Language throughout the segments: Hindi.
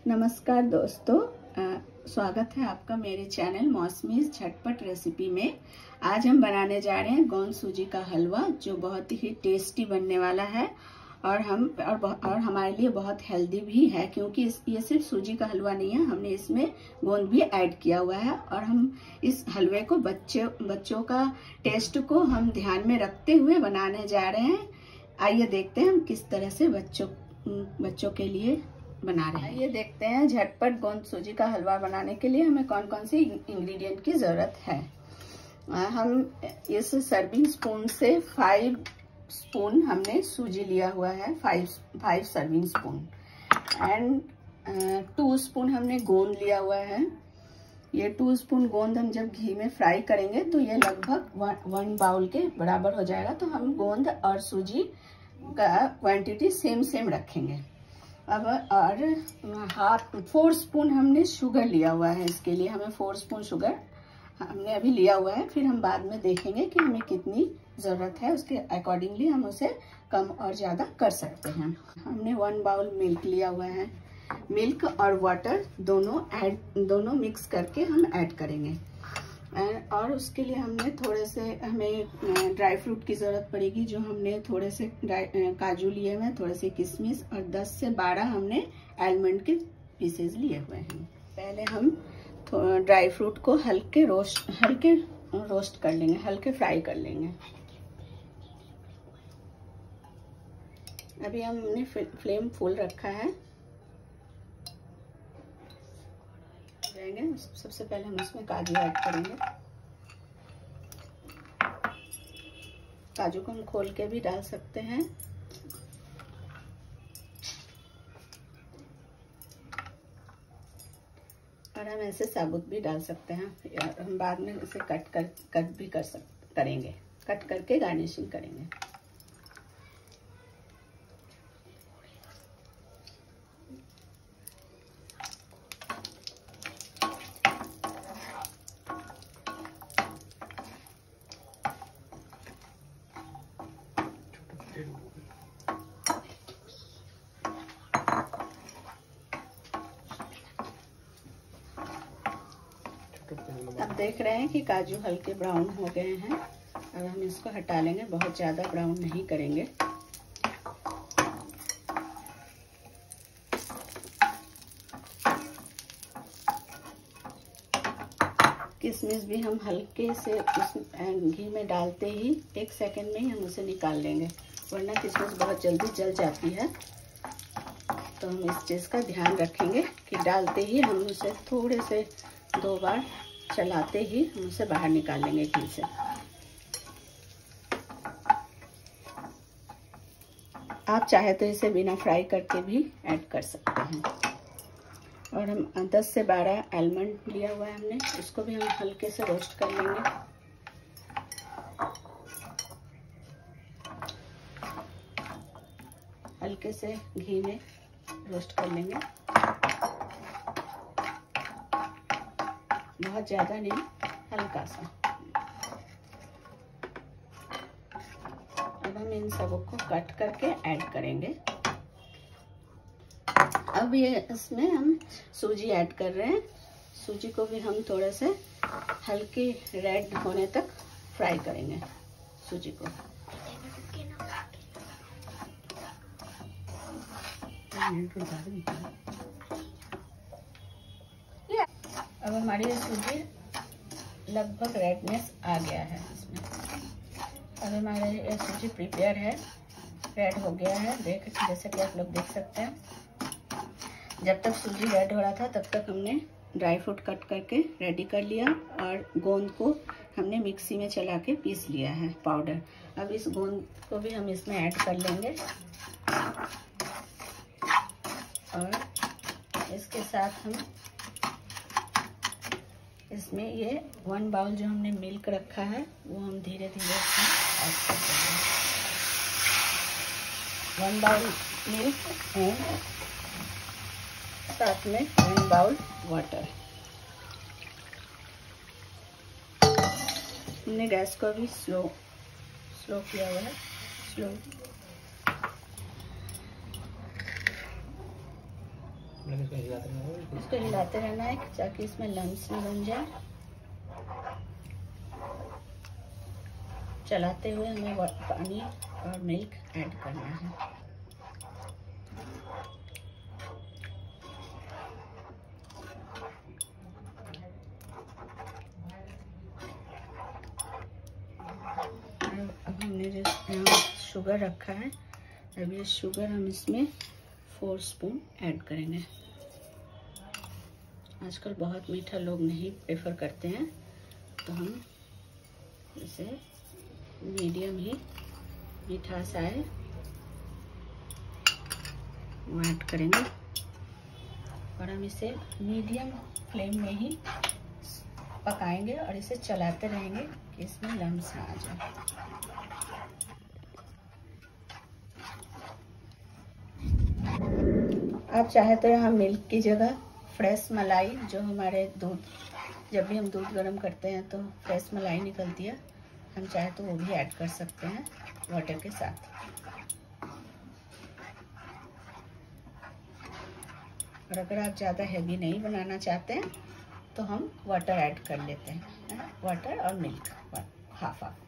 नमस्कार दोस्तों, स्वागत है आपका मेरे चैनल मौसमीज झटपट रेसिपी में। आज हम बनाने जा रहे हैं गोंद सूजी का हलवा, जो बहुत ही टेस्टी बनने वाला है और हमारे लिए बहुत हेल्दी भी है, क्योंकि ये सिर्फ सूजी का हलवा नहीं है, हमने इसमें गोंद भी ऐड किया हुआ है। और हम इस हलवे को बच्चों का टेस्ट को हम ध्यान में रखते हुए बनाने जा रहे हैं। आइए देखते हैं हम किस तरह से बच्चों के लिए बना रहे हैं। ये देखते हैं झटपट गोंद सूजी का हलवा बनाने के लिए हमें कौन कौन सी इंग्रेडिएंट की जरूरत है। हम इस सर्विंग स्पून से 5 स्पून हमने सूजी लिया हुआ है, 5 सर्विंग स्पून, एंड 2 स्पून हमने गोंद लिया हुआ है। ये 2 स्पून गोंद हम जब घी में फ्राई करेंगे तो ये लगभग 1 बाउल के बराबर हो जाएगा। तो हम गोंद और सूजी का क्वांटिटी सेम रखेंगे। अब और 4 स्पून हमने शुगर लिया हुआ है। इसके लिए हमें 4 स्पून शुगर हमने अभी लिया हुआ है, फिर हम बाद में देखेंगे कि हमें कितनी ज़रूरत है, उसके अकॉर्डिंगली हम उसे कम और ज़्यादा कर सकते हैं। हमने 1 बाउल मिल्क लिया हुआ है। मिल्क और वाटर दोनों मिक्स करके हम ऐड करेंगे। और उसके लिए हमें ड्राई फ्रूट की ज़रूरत पड़ेगी, जो हमने थोड़े से काजू लिए हुए हैं, थोड़े से किशमिश और 10 से 12 हमने आलमंड के पीसेस लिए हुए हैं। पहले हम ड्राई फ्रूट को हल्के रोस्ट कर लेंगे, हल्के फ्राई कर लेंगे। अभी हमने फ्लेम फुल रखा है। सबसे पहले हम इसमें काजू ऐड करेंगे। काजू को हम खोल के भी डाल सकते हैं, और हम ऐसे साबुत भी डाल सकते हैं। हम बाद में इसे कट भी करेंगे, कट करके गार्निशिंग करेंगे। अब देख रहे हैं कि काजू हल्के ब्राउन हो गए हैं। अब हम इसको हटा लेंगे, बहुत ज़्यादा ब्राउन नहीं करेंगे। किशमिश भी हम हल्के से घी में डालते ही 1 सेकंड में ही हम उसे निकाल लेंगे, वरना किशमिश बहुत जल्दी जल जाती है। तो हम इस चीज़ का ध्यान रखेंगे कि डालते ही हम उसे थोड़े से 2 बार चलाते ही हम उसे बाहर निकाल लेंगे घी से। आप चाहे तो इसे बिना फ्राई करके भी ऐड कर सकते हैं। और हम 10 से 12 आलमंड लिया हुआ है हमने, इसको भी हम हल्के से रोस्ट कर लेंगे। हल्के से घी में रोस्ट कर लेंगे, बहुत ज़्यादा नहीं, हल्का सा। अब हम इन सबों को कट करके ऐड करेंगे। अब इसमें हम सूजी ऐड कर रहे हैं। सूजी को भी हम थोड़े से हल्के रेड होने तक फ्राई करेंगे सूजी को। अब हमारी सूजी लगभग रेडनेस आ गया है इसमें। अब हमारे ये सूजी प्रिपेयर है, रेड हो गया है, जैसे कि आप लोग देख सकते हैं। जब तक सूजी रेड हो रहा था तब तक हमने ड्राई फ्रूट कट करके रेडी कर लिया, और गोंद को हमने मिक्सी में चला के पीस लिया है पाउडर। अब इस गोंद को भी हम इसमें ऐड कर लेंगे, और इसके साथ हम इसमें ये 1 बाउल जो हमने मिल्क रखा है वो हम धीरे धीरे इसमें ऐड कर देंगे। 1 बाउल मिल्क एंड साथ में 1 बाउल वाटर। हमने गैस को भी स्लो किया हुआ है, स्लो। इसको हिलाते रहना है ताकि इसमें लम्स ना बन जाए। चलाते हुए हमें पानी और मिल्क ऐड करना है। अब हमने जो यहाँ शुगर रखा है, अब ये शुगर हम इसमें 4 स्पून ऐड करेंगे। आजकल बहुत मीठा लोग नहीं प्रेफर करते हैं, तो हम इसे मीडियम ही मिठास आए वो ऐड करेंगे। और हम इसे मीडियम फ्लेम में ही पकाएंगे और इसे चलाते रहेंगे कि इसमें लम्स ना आ जाए। आप चाहे तो यहाँ मिल्क की जगह फ्रेश मलाई, जो हमारे दूध, जब भी हम दूध गर्म करते हैं तो फ्रेश मलाई निकलती है, हम चाहे तो वो भी ऐड कर सकते हैं वाटर के साथ। और अगर आप ज़्यादा हैवी नहीं बनाना चाहते हैं तो हम वाटर ऐड कर लेते हैं, वाटर और मिल्क हाफ हाफ,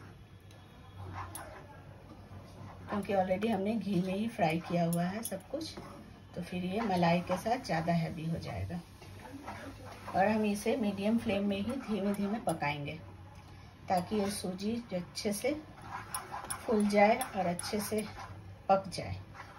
क्योंकि ऑलरेडी हमने घी में ही फ्राई किया हुआ है सब कुछ, तो फिर ये मलाई के साथ ज़्यादा हैवी हो जाएगा। और हम इसे मीडियम फ्लेम में ही धीमे धीमे पकाएंगे ताकि ये सूजी अच्छे से फूल जाए और अच्छे से पक जाए।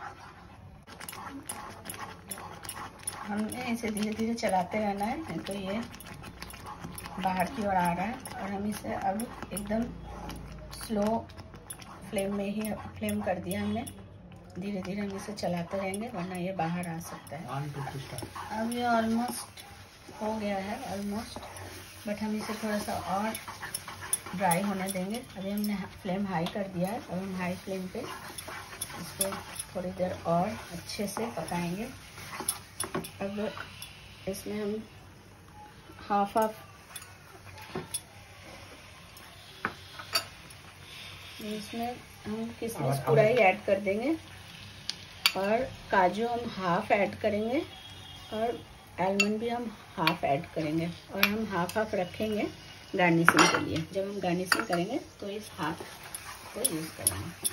हमें इसे धीरे धीरे चलाते रहना है, नहीं तो ये बाहर की ओर आ रहा है। और हम इसे अब एकदम स्लो फ्लेम में ही फ्लेम कर दिया हमने। धीरे धीरे हम इसे चलाते रहेंगे वरना ये बाहर आ सकता है। अब ये ऑलमोस्ट हो गया है ऑलमोस्ट, बट हम इसे थोड़ा सा और ड्राई होने देंगे। अभी हमने फ्लेम हाई कर दिया है, अब हम हाई फ्लेम पे इसको थोड़ी देर और अच्छे से पकाएंगे। अब इसमें हम हाफ इसमें हम किशमिश पूरा ही ऐड कर देंगे और काजू हम हाफ ऐड करेंगे और आलमंड भी हम हाफ ऐड करेंगे। और हम हाफ रखेंगे गार्निशिंग के लिए। जब हम गार्निशिंग करेंगे तो इस हाफ को यूज़ करेंगे।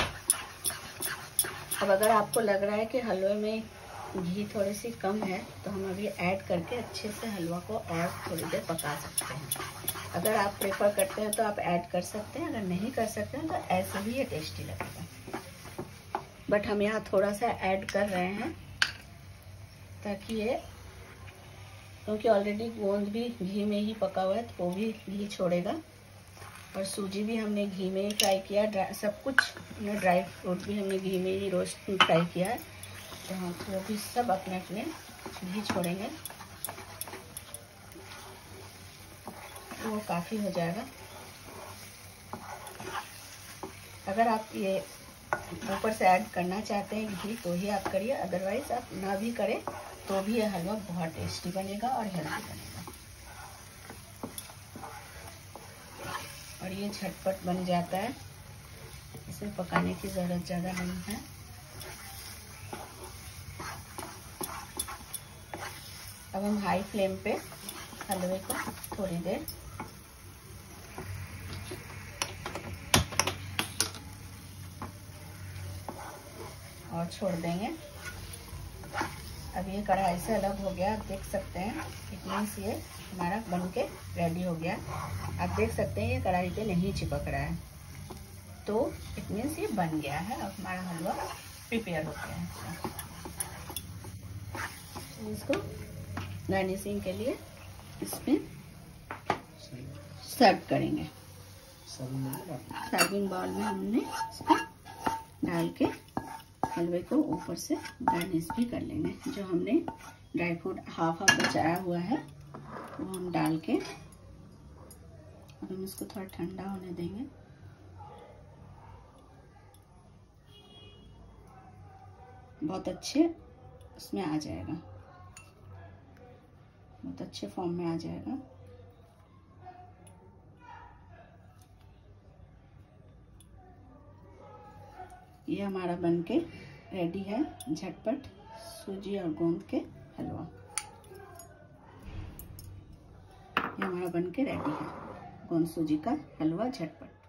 अब अगर आपको लग रहा है कि हलवे में घी थोड़ी सी कम है तो हम अभी ऐड करके अच्छे से हलवा को और थोड़ी देर पका सकते हैं। अगर आप प्रेफर करते हैं तो आप ऐड कर सकते हैं, अगर नहीं कर सकते हैं तो ऐसे भी ये टेस्टी लगेगा। बट हम यहाँ थोड़ा सा ऐड कर रहे हैं ताकि ये, क्योंकि ऑलरेडी गोंद भी घी में ही पका हुआ है तो वो भी घी छोड़ेगा और सूजी भी हमने घी में ही फ्राई किया, सब कुछ ड्राई फ्रूट भी हमने घी में ही रोस्ट फ्राई किया है, तो हम वो भी सब अपने अपने घी छोड़ेंगे तो वो काफ़ी हो जाएगा। अगर आप ये ऊपर से ऐड करना चाहते हैं घी तो ही आप करिए, अदरवाइज आप ना भी करें तो भी ये हलवा बहुत टेस्टी बनेगा और हेल्दी बनेगा। और ये झटपट बन जाता है, इसमें पकाने की ज़रूरत ज़्यादा नहीं है। अब हम हाई फ्लेम पे हलवे को थोड़ी देर और छोड़ देंगे। अब ये कढ़ाई से अलग हो गया, आप देख सकते हैं। इट मीन्स ये हमारा बन के रेडी हो गया। आप देख सकते हैं ये कढ़ाई पे नहीं चिपक रहा है, तो इट मीन्स ये बन गया है। अब हमारा हलवा प्रिपेयर हो गया है। इसको गार्निशिंग के लिए इसमें सर्व करेंगे। सर्विंग बाउल में हमने इसको डाल के हलवे को ऊपर से गार्निश भी कर लेंगे। जो हमने ड्राई फ्रूट हाफ बचाया हुआ है वो हम डाल के और हम इसको थोड़ा ठंडा होने देंगे। बहुत अच्छे उसमें आ जाएगा, बहुत अच्छे फॉर्म में आ जाएगा। ये हमारा बनके रेडी है, झटपट सूजी और गोंद के हलवा। ये हमारा बनके रेडी है, गोंद सूजी का हलवा झटपट।